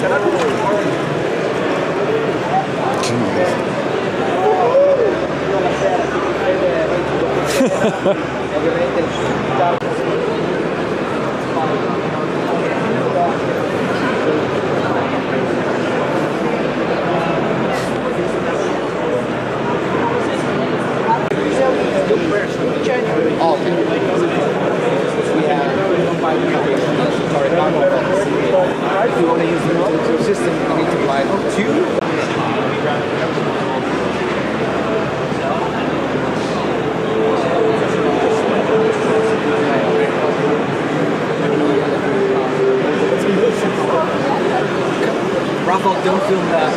If you want to use the system, you need to buy two. Rafa, don't film that.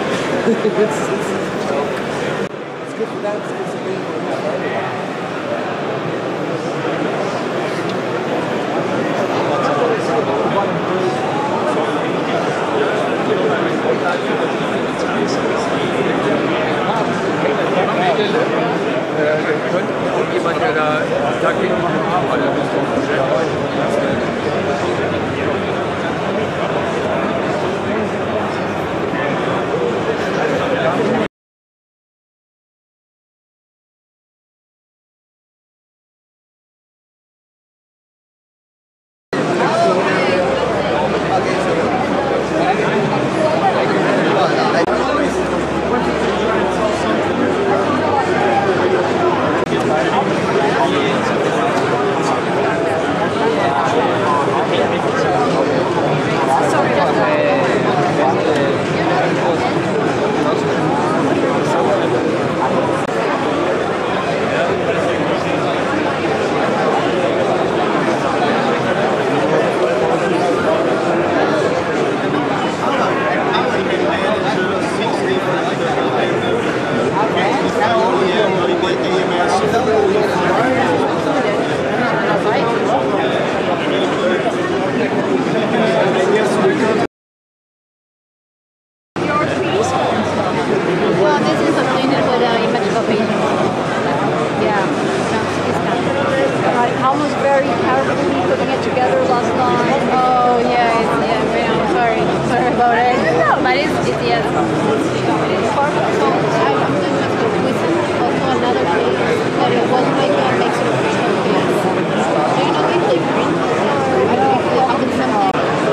It's good for that. It's good for me. Jemand, der da dagegen machen arbeitet, ist doch sehr almost very carefully putting it together last night. Oh yeah, I'm sorry about it. But it's yes. Part of with also another case that it was like a mix of case. Do you know if they print or I don't know if they have something?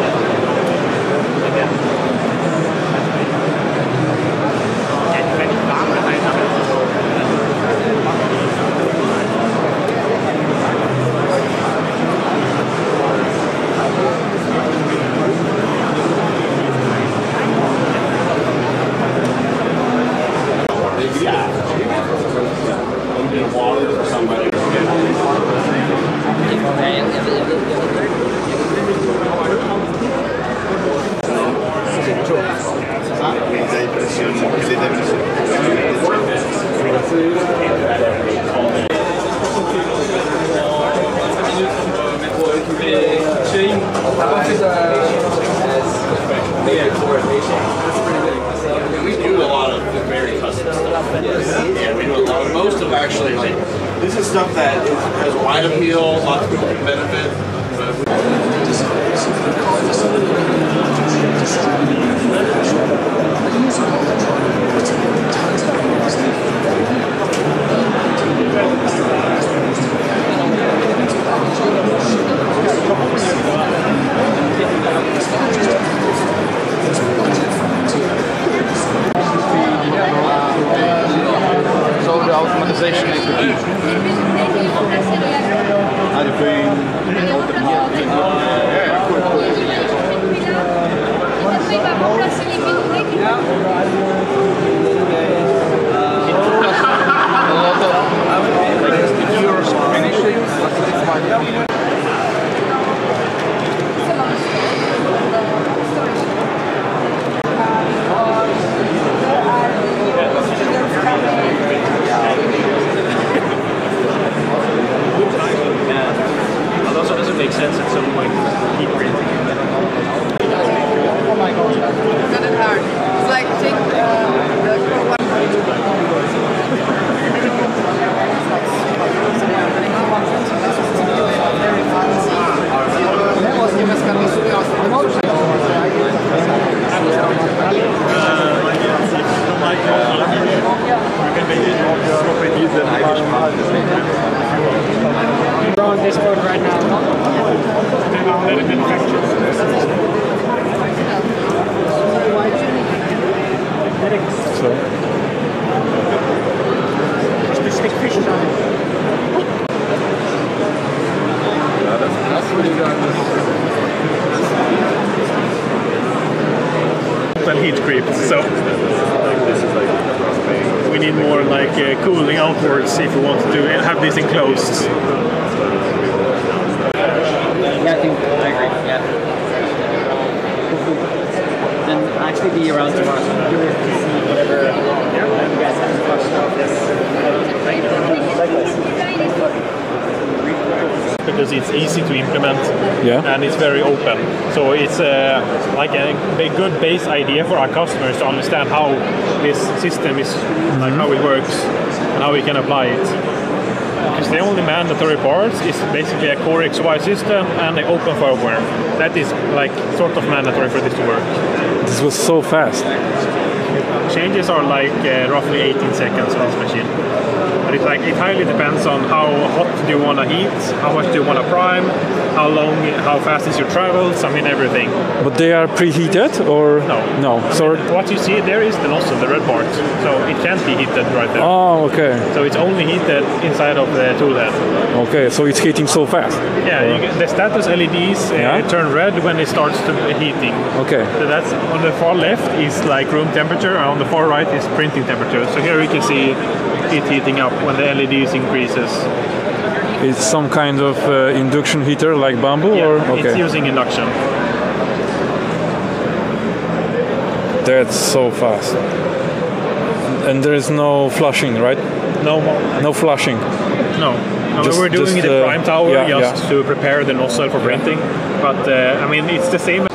We do a lot of very custom stuff. Yeah, we do a lot. Most of actually, like, this is stuff that has wide appeal, lots of people can benefit. So the automatization is the key. and heat creep. So we need more like cooling outwards if we want to have this enclosed. Yeah, I think I agree. Yeah. And actually be around tomorrow. So I'm curious to see whatever you guys have questions. Because it's easy to implement Yeah. and it's very open. So it's like a good base idea for our customers to understand how this system is, like how it works and how we can apply it. Because the only mandatory parts is basically a Core XY system and the open firmware. That is like sort of mandatory for this to work. This was so fast. Changes are like roughly 18 seconds on this machine. But it highly depends on how hot do you want to heat, how much do you want to prime, how fast is your travels, I mean everything. But they are preheated or No. No. So What you see there is the nozzle, the red part. So it can't be heated right there. oh, okay. So it's only heated inside of the tool head. Okay, so it's heating so fast. Yeah, the status LEDs Yeah. turn red when it starts to heating. Okay. So that's on the far left is like room temperature, and on the far right is printing temperature. So here we can see it heating up when the LEDs increases. It's some kind of induction heater like Bamboo Yeah, or it's okay. using induction. That's so fast. And there is no flushing, right? No more. No flushing. No. We're doing just, it in Prime Tower yeah, just to prepare the nozzle for printing. But I mean, it's the same.